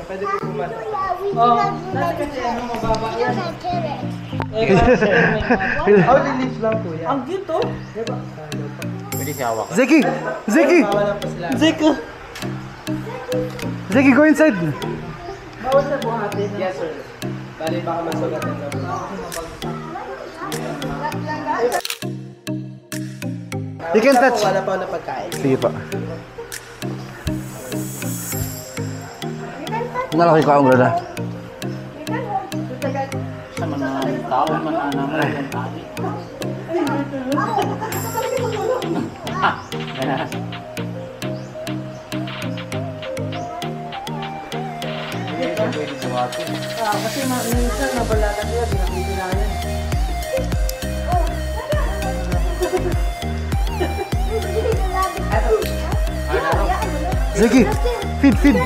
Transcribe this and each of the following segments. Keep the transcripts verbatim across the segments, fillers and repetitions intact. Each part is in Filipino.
Pwede po pumasok. Oh, dati kasi ano, mababa yan. Eh, Oh, lilips lang po yan. ang cute oh. Diba? Pwede siya hawak. Zeki! Zeki! Bawal po sila. Zeko. Zeki, go inside! Bawal sa buhatin. Yes, sir. Bali, baka masugatan na po. You can touch. Wala pa ako na pagkain. Sige pa. Nalaki ko ang brada. Sa mga tao man ang naman yung tali. Ah, kasi minsan nabalatan nila, binakipinayan. Zeki! Feed, feed!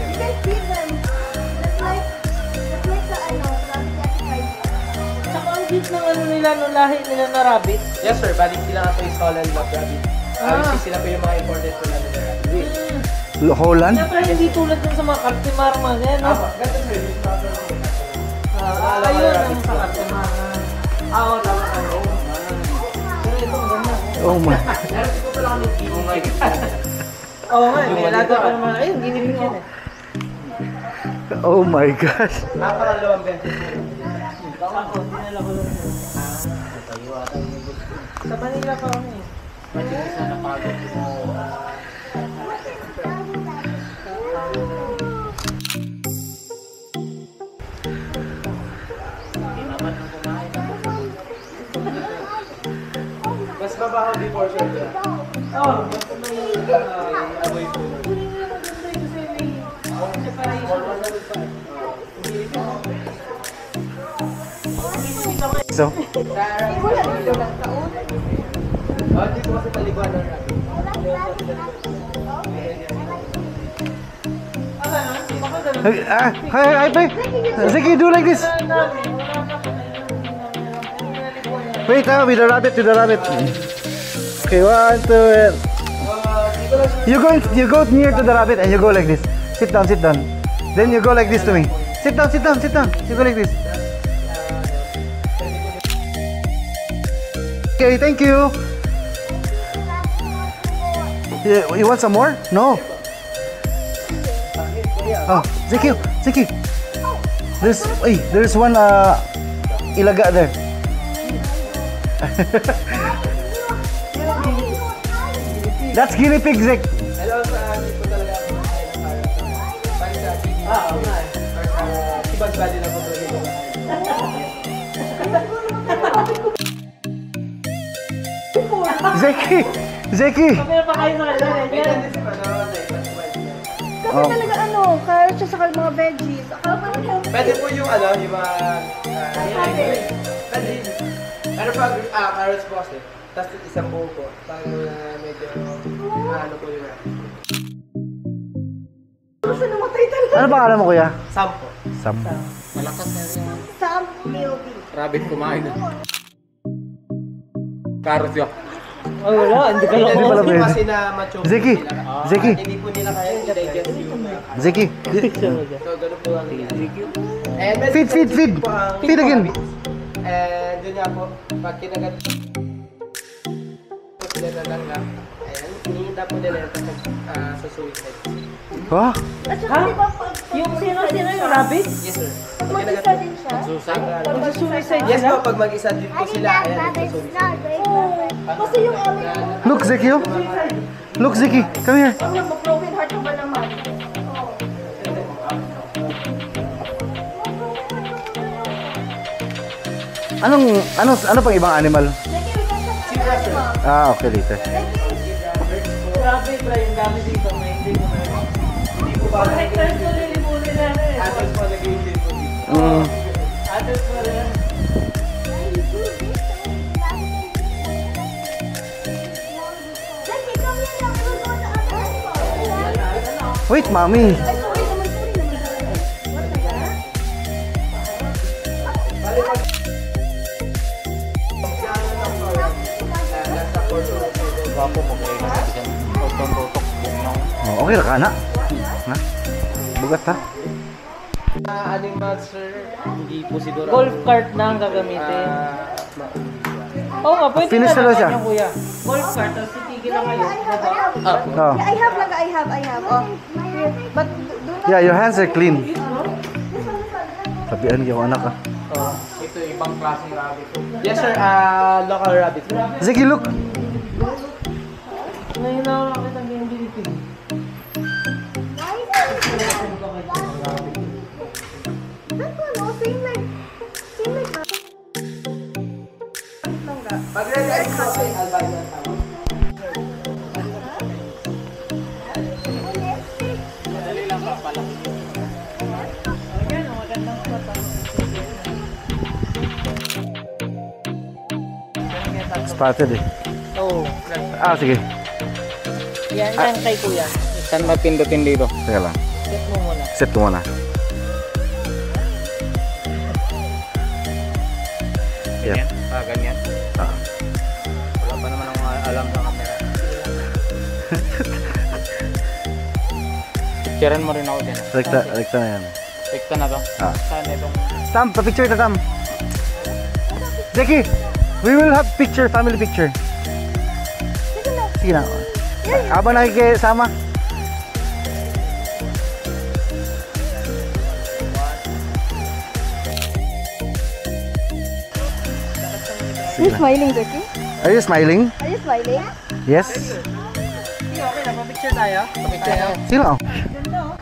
Saka ang cute ng ano nila, no lahi nila na rabbit. Yes, sir. Bali, sila nga po yung Holland Lab Rabbit. Ah. Sila po yung mga imported po namin na rabbit. Holland? Siyempre hindi tulad dun sa mga Cartimar man, eh, no? Ah, ganito sir. Yung mga Ah, ayun ang sa Cartimar. Ah, oo, tama ka. Pero ito, ang ganda. Oh my. Meron ko pala kami Oh my God. Oo nga, may alaga pa naman. Ayun, giniling yan eh. Oh my gosh. napakalawang ganito. Ako, dinala ko lang. Sa Manila pa kami eh. Matigas na napagod mo. Hindi naman ang kumain. Mas mabaho before sir. Oo, basta may uh, amoy po. Kasi para So, Oh, dito kasi paliguan ng rabbit. ah, hi, hi, hi. Zeki, do like this. Wait, ah, with the rabbit, with the rabbit. Okay, one, two, and... You go, you go near to the rabbit and you go like this. Sit down, sit down. Then you go like this to me. Sit down, sit down, sit down. You go like this. Okay, thank you. You, you want some more? No. Oh, Zeki, Zeki. There's, hey, there's one uh, ilaga there. That's guinea pig, Zek. Hello, sa amin po talaga ako makain ng parrot. Bali sa T V. Ah, oo nga eh. Si Bugs Bunny lang po talaga yung Zeki, Zeki. Kamera pa kayo sa kanila eh. May tendency pa na Kasi talaga ano, carrots siya sa mga veggies. Akala pa lang healthy. pwede po yung ano, yung mga... ah, Pwede. Pero pag, ah, carrots po kasi. Tapos isang buo po. Pag uh, medyo, ah, ano po yung Gusto namatay talaga. Ano pangalan mo, kuya? Sam po. Sam. Malakas na yung Sam P O V. rabbit kumain na. Carrot yun. Oh, wala, hindi ka Hindi lang. pala pwede. kasi na mature po Zeki, sila. Zeki, Hindi po nila kaya i-digest yung... Zeki. So, ganun po ang nangyayari. And medyo Feed, feed, feed. po ang- Feed again. And yun nga po, pag kinagat po sila na lang lang, ayan, hinihita po nila ito sa, ah, sa suicide. Oh, At saka di ba pag Yung sino-sino yung rabbit? Yes, sir. pag mag-isa din siya? Susay. Magsusuicide Yes sila? po, pag mag-isa din po sila, ayan, nagsusuicide. Kasi yung amin ko, look, Zeki. Oh. Look, Zeki. Come here. ang mag-broken heart ka ba naman? Anong, ano, ano pang ibang animal? Ah, okay, later. Grabe, bro, yung dami dito. May hindi ko na. Hindi po ba? Pag hectares ko lilipunin namin eh. Atos po nag-iintay po dito. Mm. Atos pa rin. Wait, mommy. Wapo mo kayo na sa isang tutok-tutok. Oh, okay ra ka na. Na? Bugat ha? Uh, animals, sir. Hindi po siguro. Golf cart na ang gagamitin. Oo nga, pwede Finish na na lang siya. kanya, kuya. Golf cart, tapos titigil lang kayo. Diba? Oh. I have lang, I have, I have. Oh. But do not... Yeah, your hands are clean. Sabihan niyo anak ka. Oh, ito ibang klaseng rabbit. Yes, sir. Uh, local rabbit. Zeki, look. Ngayon na ako nakita ng game dito. That one, oh, same like... Same like... Pag-realize ko ay albino ang tawag. Madali lang pa pala. Ayan, magandang mata. Spotted eh. Oo. Ah, sige. Yan, yan kay kuya. Saan mapindutin dito? Teka lang. Set mo muna. Set ko muna. Yeah. Ah, ganyan. Ah. Wala pa naman akong alam sa camera. Picturean mo rin ako din. Rekta, rekta na yan. Rekta na to. Ah. Saan itong... Tam, pa-picture na Tam. Zeki, we will have picture, family picture. Sige na. Habang nakikisama. Are you smiling, Yoki? Are you smiling? Are you smiling? Yes. Sige, okay na. Pa-picture tayo. Picture na. Sino? Ganda oh.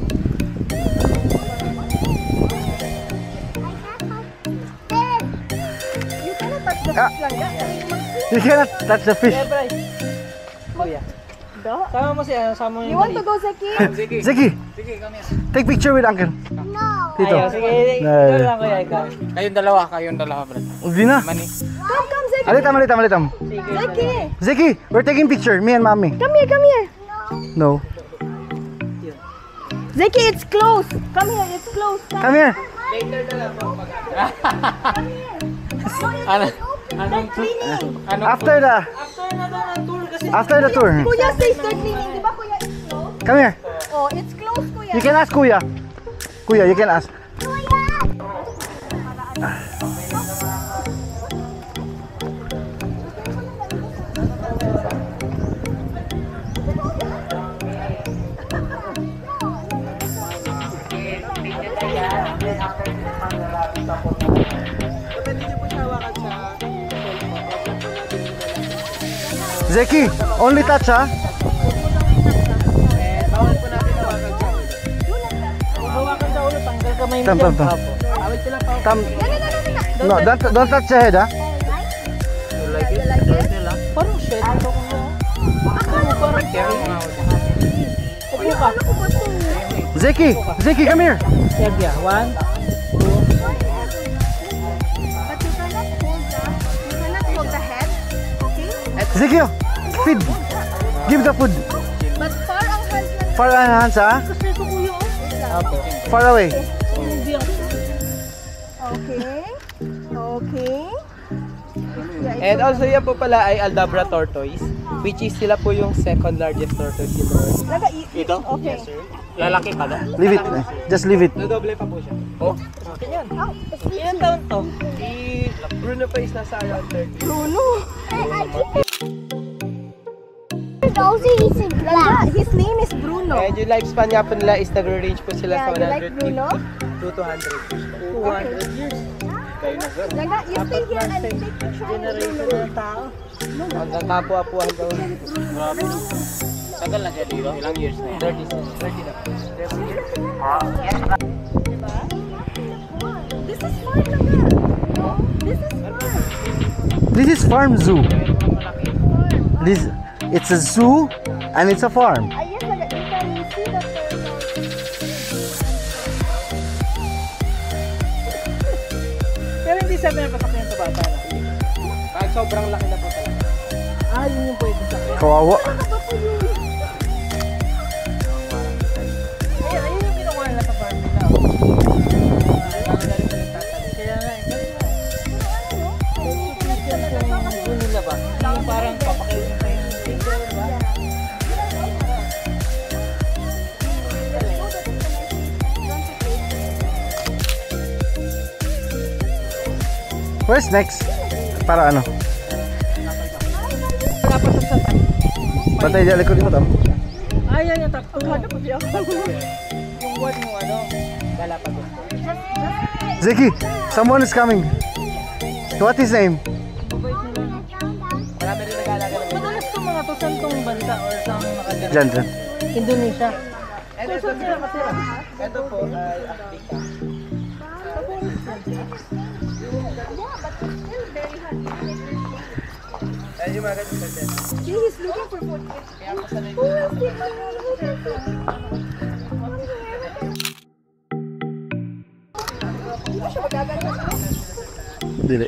You cannot touch the Ah. fish lang, yeah? You cannot touch the fish. Kuya, Bryce. Kuya. Do? Sama mo siya. Sama mo You yung want to go, Zeki? Sige. Zeki, Sige, kami. take picture with uncle. No. Dito. Ayaw, sige. No. Ikaw lang kuya, ikaw. Kayong dalawa, kayong dalawa, bro. Hindi na. Mani. Come, come, Zeki. Alitam, alitam, alitam. Sige. Zeki. Zeki, we're taking picture, me and mommy. Come here, come here. No. Zeki, it's close. Come here, it's close. Come here. Ano? Anong Ano? After the, After na daw ng tour kasi. after the tour. Kuya says they're cleaning. Di ba, Kuya, it's close? Come here. Oh, it's close, Kuya. You can ask Kuya. Kuya, you can ask. Zeki, only touch ha? Bawal po natin hawakan siya. Hawakan sa ulo, tanggal kamay mo Tam, tam, dyan. tam. Bawal sila pa. Tam. No, no, no, no, no. No, don't, don't touch the head ha? You like it? Parang shit. Ito ko nga. Parang Kaya mga ako. Upo ka. Zeki, Zeki, come here. Yan, yeah. One. But you cannot hold the, you cannot hold the head. Okay? Zeki, oh, feed. Give the food. But far ang hands lang. Far hands ha? Kasi ito, Kuya, oh. Apo. Far away. Hindi ako. Okay. Okay. Yeah, And also yan po pala ay Aldabra tortoise, which is sila po yung second largest tortoise in the world. Laga, i- Ito? Okay. Lalaki pa daw. Leave it. Just leave it. Nadoble pa po siya. Oh. Yan. Oh, it's Ilan taon to? Si Bruno pa is nasa around thirty. Bruno. Laga, his name is Bruno. And yung lifespan nga po nila is nag-range po sila Yeah, sa you like one hundred Bruno? fifty to two hundred. two hundred years. Laga, you stay here and take picture of Generation Bruno. ng tao. Hanggang kapwa-apuhan daw. Grabe. Tagal na siya dito. Ilang years na yan? thirty, thirty na po. Diba? This is fun, Laga. This is fun. This is farm zoo. This, it's a zoo and it's a farm. Ah, yes, Laga, you can see the turtle. Pero hindi sabi na pasakyan sa bata na. Pag sobrang laki na po talaga. Ah, yun yung pwede sa kanya. Kawawa. Ayun, ayun yung kinukuha nila sa farm nila. Kaya nga, eh. Yung nila ba? Yung parang papakain pa yung finger, ba? Where's next? Para ano? Batay dyan likod mo tam. Ay, ay, ay, takto. Yung word mo, ano? Galapagos. Zeki, someone is coming. What is name? Marami rin nag-aalaga ng Madalas ko mga to, saan tong bansa or saan nakagana? Dyan, dyan. Indonesia. Ito, ito, ito, ito po ay Africa. Ayun yung mga ganyan sa dyan. See, he's looking for food. Kaya pa sanay Who else did Hindi mo siya magaganda sa Dili.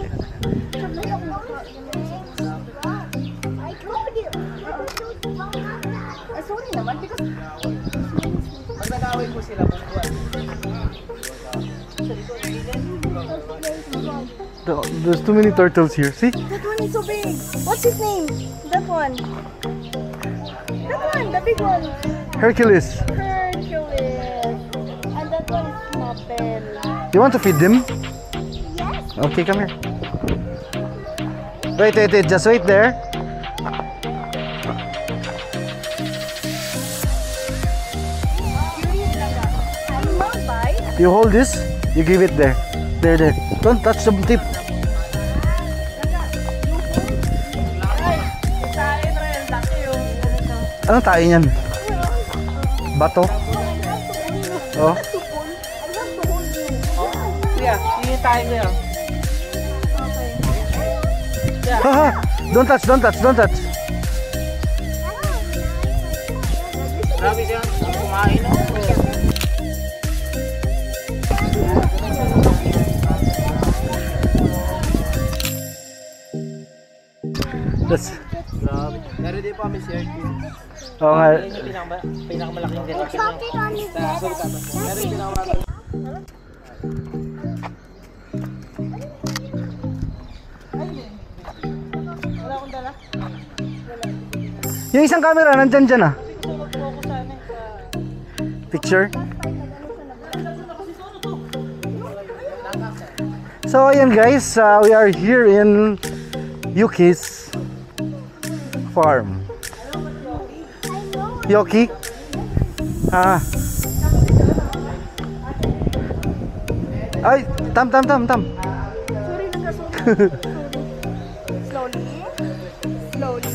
Ay, crocodile. Ah, sorry naman because Pag nag-away po sila, buwan. There's too many turtles here. See? that one is so big. What's his name? That one. That one, the big one. Hercules. Hercules. And that one is Mabel. You want to feed them? Yes. Okay, come here. Wait, wait, wait. Just wait there. Animal bite. You hold this. You give it there. There, there. Don't touch the tip. Anong tayo niyan? Bato? Oh. Kuya, sige tayo kuya. Haha! Don't touch, don't touch, don't touch. Grabe siya, ang kumain no? That's... Grabe. Pero di pa kami share ko. Oo nga. Yan yung pinaka, pinakamalaking direction niya. Pero yung tinawagan. Wala akong dala. Yung isang camera, nandyan dyan ah. Focus sana sa... Picture. So ayan guys, uh, we are here in Yoki's farm. Yoki? Ah. Ay, tam tam tam tam. Sorry, nagkasunod. Slowly. Slowly.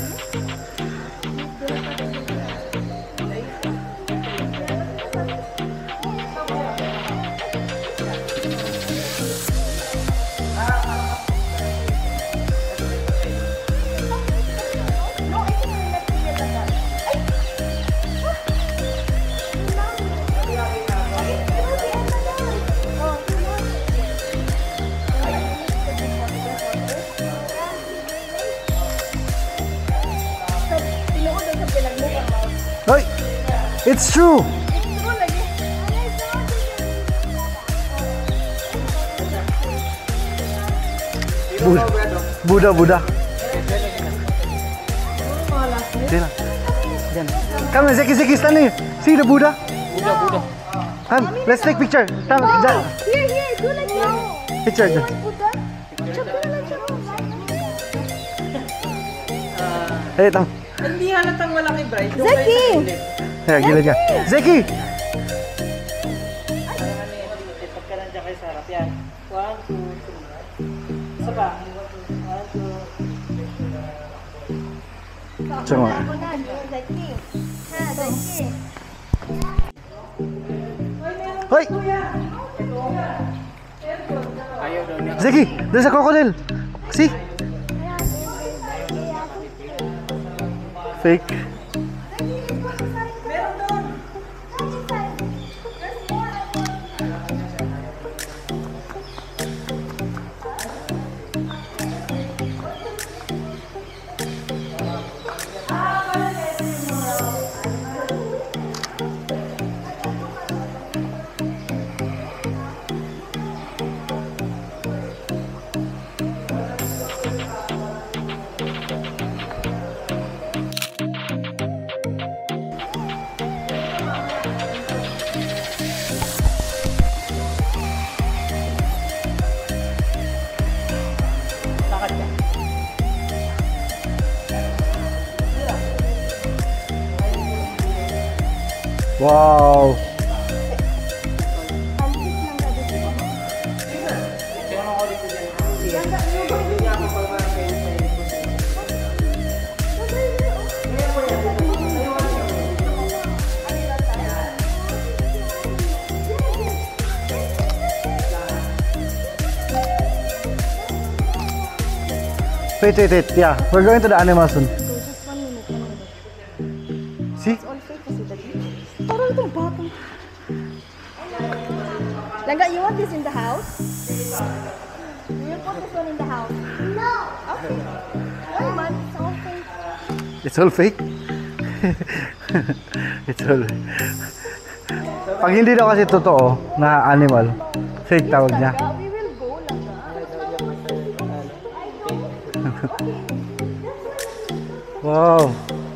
Hoy, it's true. Buddha, Buddha, Buddha. Diyan. Diyan. Come on, Zeki, Zeki, stand here. See the Buddha? Buda, Buda. Come, let's take picture. Come, dyan. Here, here, do like this. Picture dyan. Buddha. Check mo na lang siya. Hey, tam. Hindi halatang malaki, Bryce. Zeki! Hey, gilid ka. Zeki! Pag ka nandiyan kayo sa harap yan. One, two, three. Isa pa. One, two. Sama. Ako na, Zeki. Ha, Zeki. Hoy! Ayaw daw niya. Zeki, there's a crocodile. See? Fake. Wow. Wait, wait, wait. Yeah, we're going to the animal soon. Just one minute. See? It's all fake kasi dali. Parang itong batang. Langga, you want this in the house? Do you put this one in the house? No. Okay. No, man. It's all fake. It's all fake? It's all... Pag hindi daw kasi totoo na animal, fake tawag niya. Langga, we will go, Langga. Wow.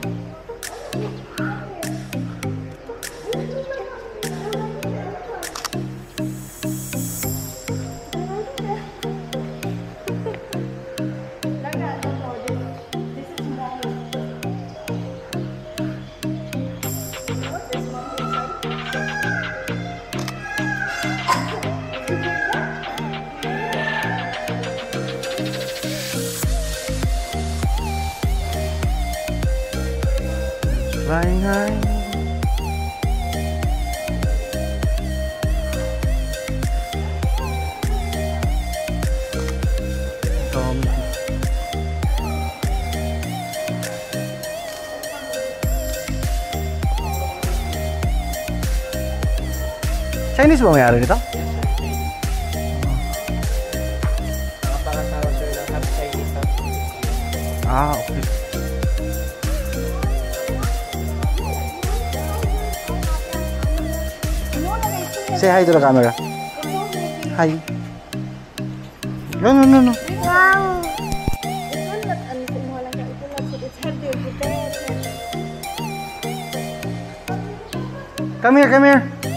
Flying high. Um, Chinese ba mayari nito? Nakapangasawa sir ng half Chinese ha. Ah, okay. Say hi to the camera. Hi. No, no, no, no. Wow. Ito not ano sa inyo lang ka. Ito not it's hard to prepare. Come here, come here.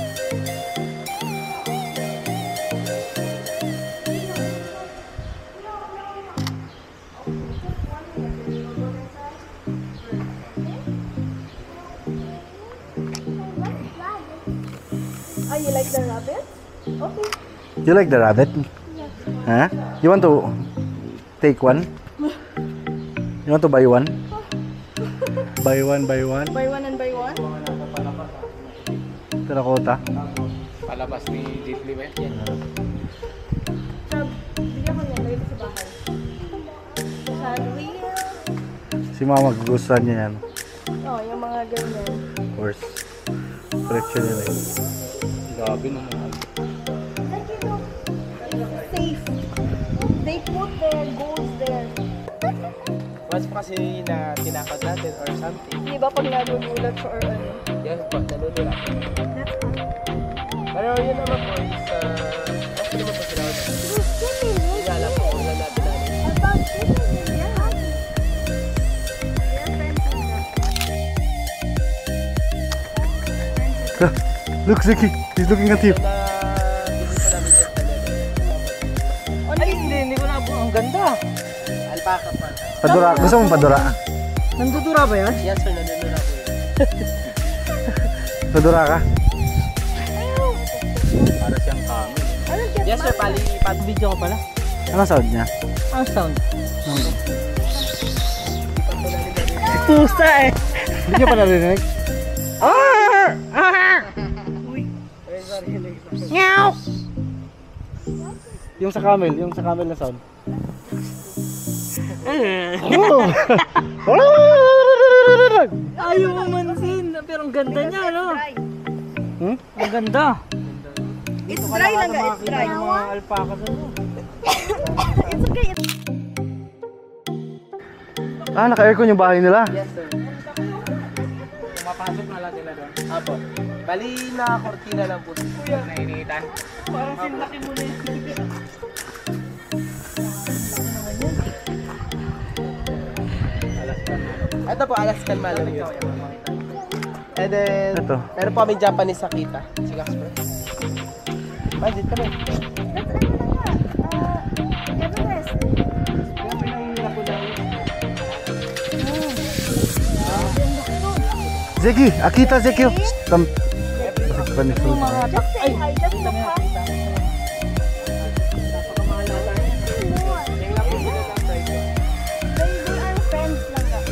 Oh, you like the rabbit? Okay. You like the rabbit? Huh? You want to take one? You want to buy one? Buy one, buy one. Buy one and buy one? Terracotta. Palabas ni Deeply ba yan? Sab, bigyan ko niya lagay sa bahay. Sandwich. Si mama gugustuhan niya yan. Oh, yung mga ganyan. Of course. Collection nila yun. Grabe naman. Like you know, safe. They put their goals there. Once pa kasi na tinakot natin or something. Di ba pag nagugulat siya or ano? Yes, pag nalulula. That's fine. Pero yun naman po is, uh, okay naman po sila. Hindi nga alam po kung saan natin namin. About swimming, yeah. Yeah, friends and that. Look, Zeki. He's looking at you. Na, hindi pa namin yung talaga. Ay, hindi, hindi ko na po. Ang ganda. Alpaca pa. Padura. Gusto mong padura? Nandudura ba yan? Yes sir, nalulula po yun. Padura ka? Para siyang kami. I will get Yes sir, mine. pali pat Video ko pala. Ano sound niya? Ang sound. Pusa eh. Hindi niya pa narinig? Meow! Yung sa camel, yung sa camel na sound. Ayaw mo mansin. Pero ang ganda niya, no? Hmm? Ang ganda. It's dry lang ga, it's dry. Yung mga alpaca sa mo. It's okay. Ah, naka-aircon yung bahay nila. Yes sir. Pumapasok na lang sila doon. Apo. Bali na kortina lang po. Kuya. Nainitan. Parang sinlaki mo na yun. Ito po, Alaskan Malam yun. And then, Ito. meron po kami Japanese Akita. Si Gasper. Bandit kami. Everest. Zeki, Akita, Zeki. Come. Funny food. Yung mga Just say hi, just kita look mo up. yan, kita. Napakamahal ata yan. Yung lang po sila ng price ko. They, they are friends lang ka.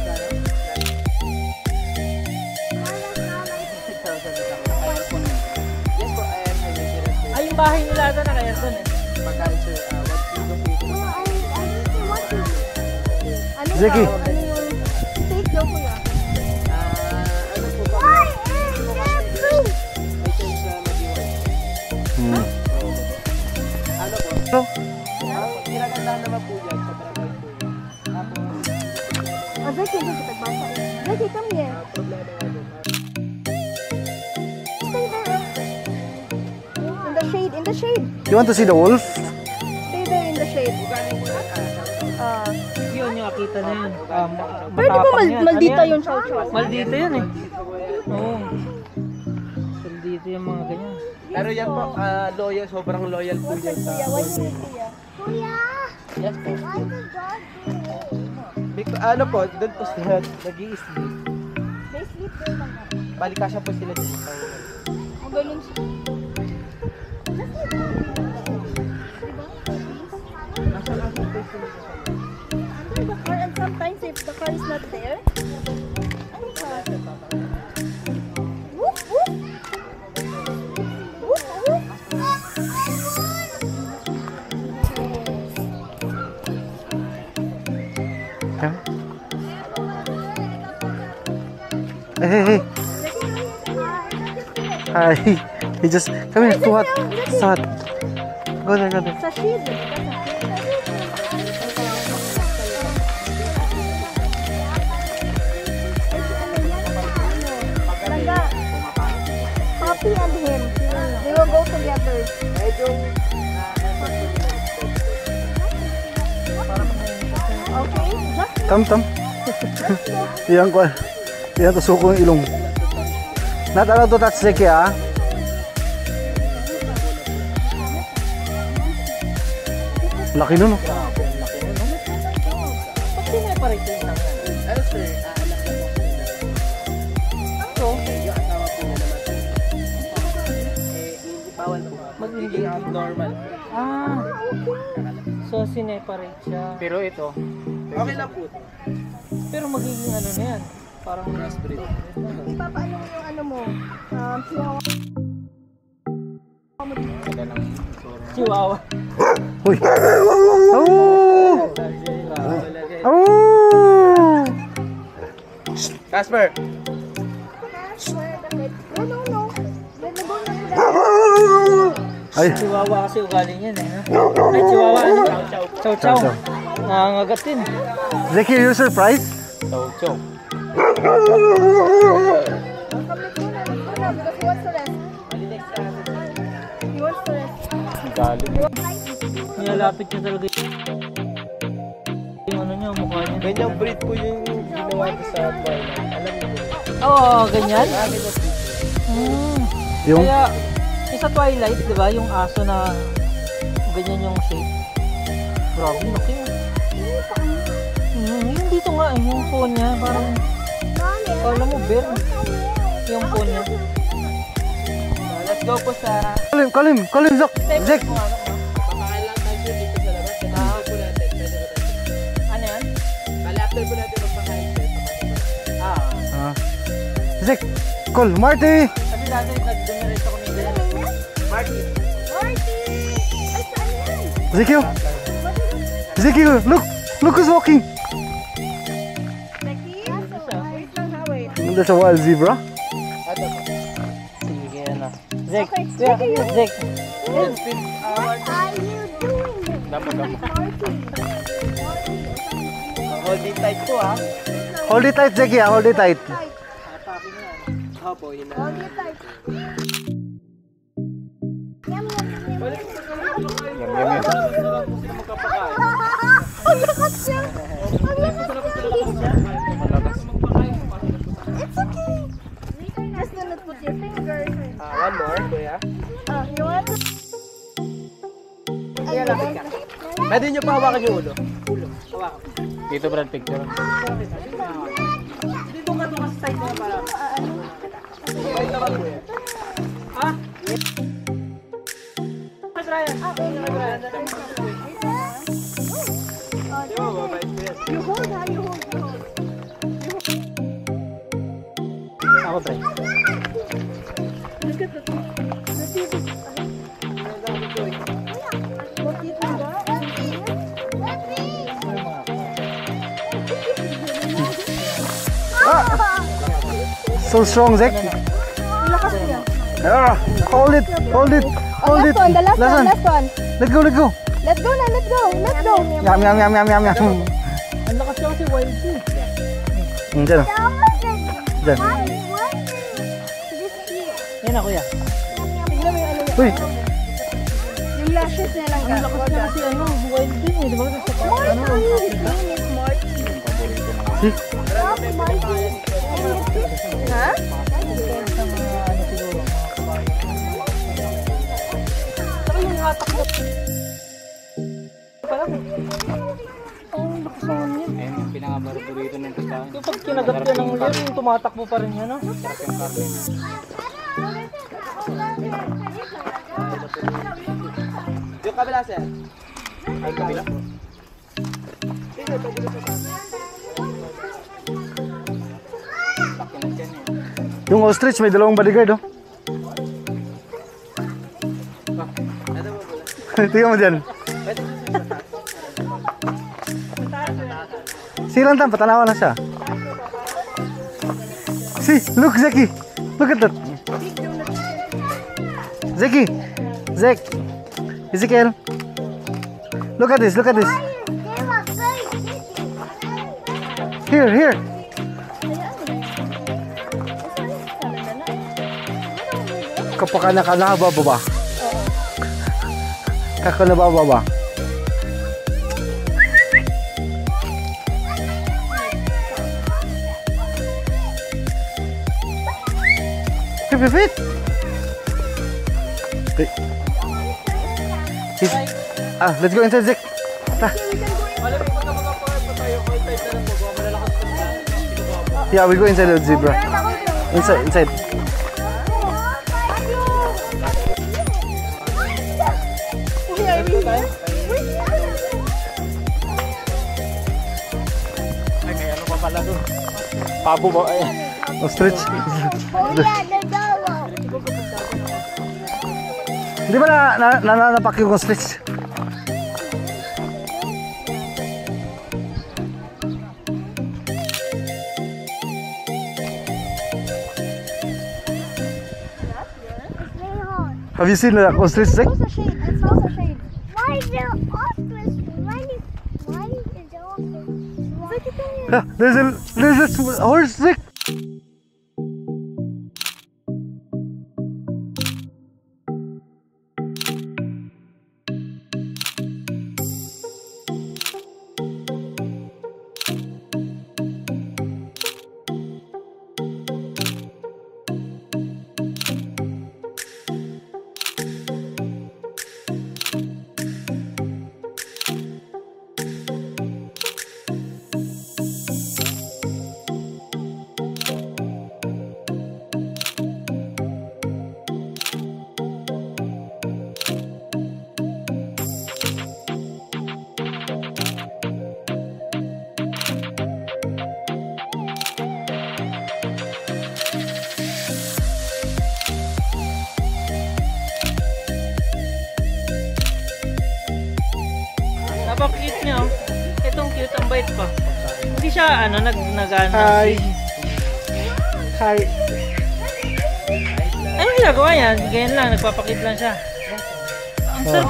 six thousand lang. Naka-aircon yan. Yes po, I am having the rest. Ay, yung bahay nila ata naka-aircon eh. Pagkain sir, uh, what kilo po ito? Ano Zeki. daw? Ano yung steak daw kuya? Ah, ano po ba? Why is there fruit? Items sa Madiwag. Hmm. Ano po? So, Ang kinagandahan naman po yan sa travel po yan. Tapos, Oh, Zeki, Zeki, tagbasa eh. Zeki, come here. ah, problema nga po. Stay there. In the shade, in the shade. you want to see the wolf? Stay there in the shade. Galing po yan. Ah. Yun, yung akita na yun. Um, Pero di ba mal matapang yan. maldita Ano yan? yung chow chow? Maldita yun eh. Oo. Maldita yung mga ganyan. Pero yan po, ah, loyal, sobrang loyal po yan sa Kuya, what you need, kuya? Kuya! Yes po. Why the dog do? Big- ano po, doon po sila nag-i-sleep. They sleep there lang. Balikasya po sila dito. Ang ganun siya. Just like the diba? Nasa lang po sila. Under the car, and sometimes if the car is not there, ano ka? Woof, woof! Woof, woof! Huh? Hey, hey, hey. Hi. He just come here. Too hot. It's hot. Go there, go there. Sa shade. Talaga. Poppy and him. They will go together. Medyo, Okay? Just Tam, tam. Yan ko. Yan, tusuko yung ilong. Not allowed to touch Zeki, ah. Laki nun, oh. Ba't sineparate yung isang yan? ano sir, ah, anak na po sila. So, Yung asawa po na namatay. Eh, hindi bawal po. Magiging abnormal. ah. So, sineparate siya. Pero ito, Okay lang po. Pero magiging ano na yan. Parang Crossbreed. ipapaano mo yung ano mo. Um, chihuahua. chihuahua. Uy. Oh! Oh! Casper! Where the head? No, no, no. Let me go na sila. Ay. Chihuahua kasi ugali niyan eh. no? Ay, chihuahua. Ano? Chow chow. Chow. Nangangagat din. Zeki, you're surprised? chow-chow. Come, let's go na. Let's go na because he wants to rest. He wants to rest. Galing. Nilalapit niya talaga yung ano niya, mukha niya. Ganyang breed po yung ginawa ko sa Twilight. Alam niyo po. Oo, oh, ganyan? Ah, ganyan breed. Hmm. Yung Kaya, yung sa Twilight, di ba, yung aso na ganyan yung shape. Grabe, laki yun. Hmm, yung dito nga, eh, yung phone niya, parang, kala mo, bear. Yung phone niya. Ah, let's go po sa... call him, call him, call him, Zok. Zek. Papakain lang tayo sir dito sa labas. Kasi ah. po natin. Pwede ba tayo? Ano yan? Bali, after po natin magpakain sir. Papakain po natin. Ah. Ah. Zek, call Marty. Kasi dati, nag-generate ako ng ganyan. Marty! Marty! Ay, saan yan? Zeki, oh. Zeki, oh. Look, look who's walking. Becky? Wait lang ha, wait. There's a wild zebra. Ato po. Sige, ano. Zek, Okay, kuya, Zeki, you- Zek. Let's speak. Ah, What Marty. are you doing? Damo, damo. Marty. Hold it tight po ah. Hold it tight, Zeki, ah. Hold it tight. Tight. Opo, yun na. Hold it tight. Yum, yum, yum, yum. Yum, yum, yum. Ang lakas niya! Ang lakas niya! It's okay! Just do not put your finger. Ah, one more, kuya. Ah, you want to... Kuya, lapit ka. Pwede nyo pa hawakan yung ulo. Dito, Brad, picture. Dito ka doon kasi side mo para. Ah, ano? Wait naman, kuya. You hold, ha? You hold, you hold. Ako, pre. Look at the the T V. What you think that? So strong, Zek. Lakas niya. Ah, hold it, hold it, Oh, hold it. last one, the last one, last one. Let go, let go. Let's go na, let's go, let's go. Yum, yum, yum, yum, yum, yum. Ang lakas niya kasi wild eh. Hmm, dyan. Dyan. Yan na, kuya. Tignan mo yung ano Uy, yun. Yung lashes niya lang Ang ka. lakas niya kasi ano, wild din eh. Di ba? Sa ano? see? Ha? Saka yung hatak na. Pala mo. Ang bakasan niya. Ayun yung pinaka-barburito ng pagkain. Yung pag kinagat yan ng lir, yung tumatakbo pa rin yan, no? Sarap yung karne niya. Yung kabila, sir. Ay, kabila. Laki na dyan eh. Yung ostrich may dalawang bodyguard, oh. Tingnan mo dyan. Silang tam, patanawan na siya. See, look, Zeki. Look at that. Zeki. Zek. Ezekiel. Look at this, look at this. Here, here. Kapag ka nakababa. Kako nabababa. Wait, wait, wait. Wait. Sit. Ah, let's go inside, Zek. Ta. Yeah, we go inside the zebra. Inside, inside. Ay, may ano pa pala doon. Pabo ba? Ay. Ostrich. Di ba na, na, nananapak yung ostrich? Have you seen the ostrich, Zek? Smells a shade, it smells a shade. Why is there ostrich? Why is, why is there ostrich? Look at that. Yeah, there's a there's a sw- horse, Zek. Napaka-cute niya, oh. Itong cute, ang bait pa. Hindi siya, ano, nag nagana. Hi. Hi. Ano ginagawa yan? Ganyan lang, nagpapakit lang siya. Ang sarap.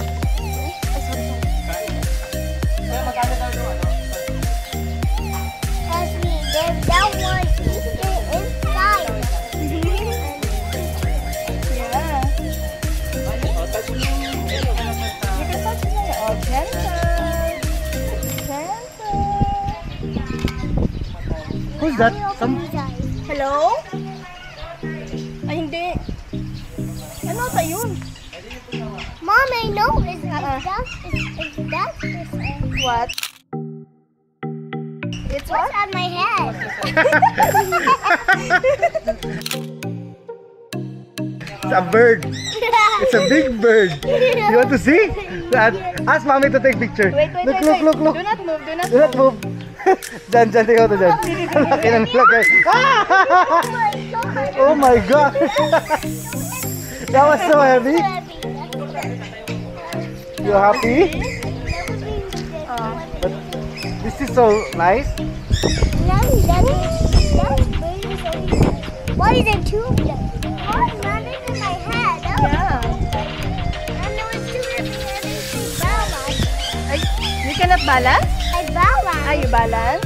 Trust me, there's that one Easter inside. Yeah. You can touch it. Oh, gentle. Gentle. Who's that? Some Hello? Ay, hindi. Ano ta yun? Mom, I know. Is Uh-uh. that is, is that this? Uh, What? It's what? what's on my head? It's a bird. It's a big bird. You want to see? That, ask mommy to take picture. Wait, wait, look, wait, look, wait. look, look. Do not move, do not Do not move. Dyan, dyan, tingnan ko dyan. Laki na nilagay. Oh my God. That was so heavy. You happy? But this is so nice. Why is there two of them? Oh, not in my head. Oh. Yeah. And there was two of them. I didn't say balance. Ay, you cannot balance? I balance. Are you balance?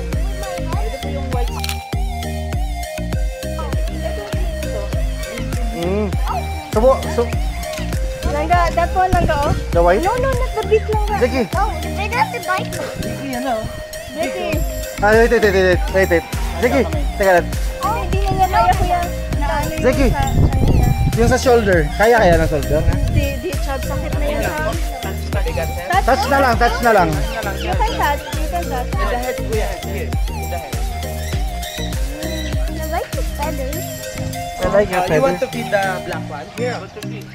Mm. So, what- so, Langga, that one langga oh. the white? No, no, not the big langga. Zeki. Oh, they got the bike. Vicky. Ah, wait, wait, wait, wait, wait, wait. Zeki, teka lang. Oh, hindi na yan kaya kuya. Na ano yun Zeki. sa- ano niya. Yung sa shoulder, kaya kaya ng shoulder? Di, di, chad, sakit na yan ha. Touch, Touch na lang, touch na lang. You can touch, you can touch. The head, kuya. Here. The head. I like the feathers. I like your Uh, you want feather. to feed the black one? Here, I want to feed.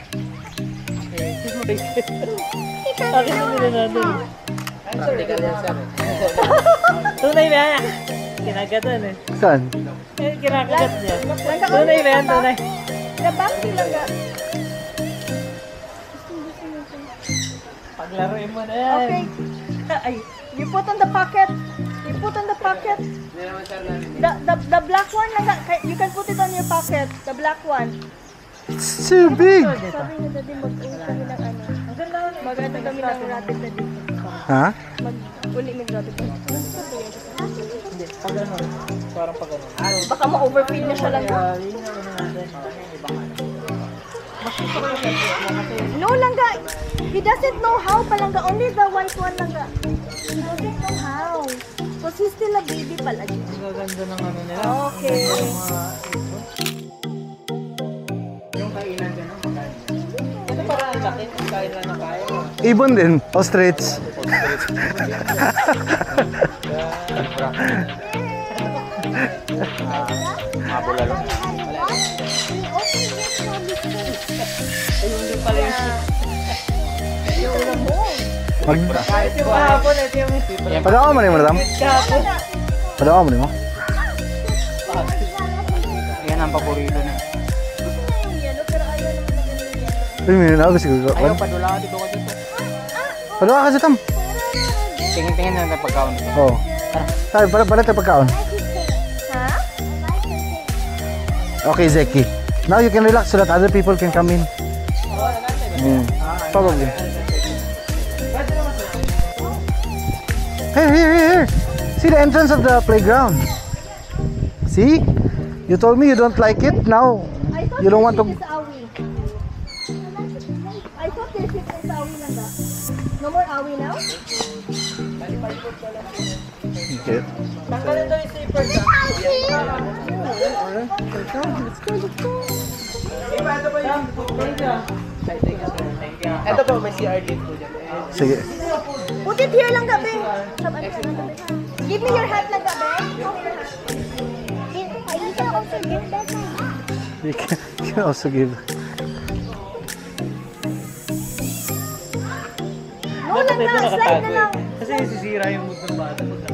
Practical yan, sir. Tunay na yan. Kinagatan eh. Saan? Eh, kinakagat niya. Langga, Tunay na yan, tunay. The back ni langga. Paglaruin mo na yan. Okay. Ay, you put on the pocket. You put on the pocket. Hindi naman, sir, namin. The, the, the black one, langga, you can put it on your pocket. The black one. It's too big. Sabi niya daddy, mag-uli kami ng ano. Mag-ano kami ng rapid na dito. Ha? Mag-uli ng rapid na dito. Hindi, pag ano. Parang pag ano. Baka ma-overfeed na siya lang. Ah, yun ang ano natin. No, langga. He doesn't know how pa langga. Only the white one langga. He doesn't know how. Because he's still a baby pala. Ang gaganda ng ano nila. Okay. Yung mga Yung kainan ka na, makain. ito parang ang laki. Kain lang na kaya. Ibon din. Ostrich. Mabula lang. Ayun din pala yung Mag... yung kahapon. Ito yung Padawa mo na yung madam? kahapon. Padawa mo na mo? Yan ang paborito na. Uy, may nanaw kasi ko. Ayaw, padula ka dito ko dito. Padawa ka sa tam. Tingin-tingin na natin pagkaon dito. Oo. Tayo, para para tayo pagkaon. Ha? Okay, Zeki. Now you can relax so that other people can come in. Mm. Probably. Here, here, here, here. See the entrance of the playground. See? You told me you don't like it. Now I thought you don't want to. this is awi. I thought this is awi langga. No more awi now? Okay. Tanggalin daw yung zipper ka. Ito po, may C R dito po dyan. Sige. Put it here langga, be. Give me your hat langga, be. I can also give that my hat. You can, you can also give. No langga, slide na lang. Kasi sisira yung mood ng bata.